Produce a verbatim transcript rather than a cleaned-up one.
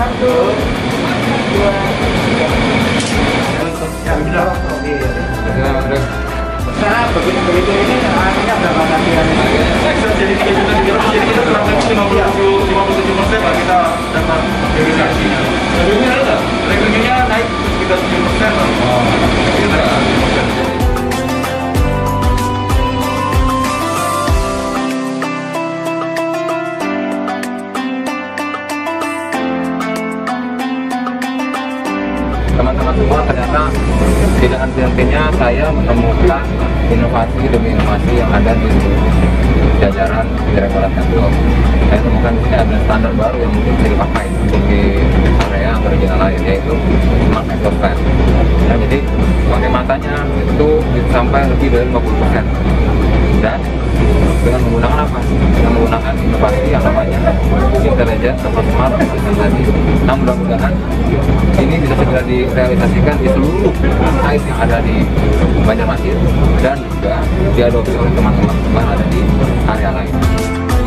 Satu, dua, tiga. Ya, bisa. Oke. Nah, begitu begitu ini akhirnya berapa latihan? Jadi tiga juta tiga ratus, jadi kita kurang lebih lima puluh tujuh persen lah kita dapat realisasinya. Revenue ada? Revenue-nya naik sekitar tujuh persen lah. Oh, kita teman-teman semua, ternyata tidak henti-hentinya saya menemukan inovasi demi inovasi yang ada di jajaran Direktorat Teknik. Saya temukan di sini ada standar baru yang mungkin bisa dipakai untuk di area original lain, yaitu smart exhaust fan. Nah, jadi pakai matanya itu bisa sampai lebih dari lima puluh persen, dan dengan menggunakan apa? Dengan menggunakan inovasi yang namanya intelligent atau smart assistant tadi. Nah, mudah-mudahan ini bisa segera direalisasikan di seluruh site yang ada di Banjarmasin dan juga diadopsi oleh teman-teman yang ada di area lain.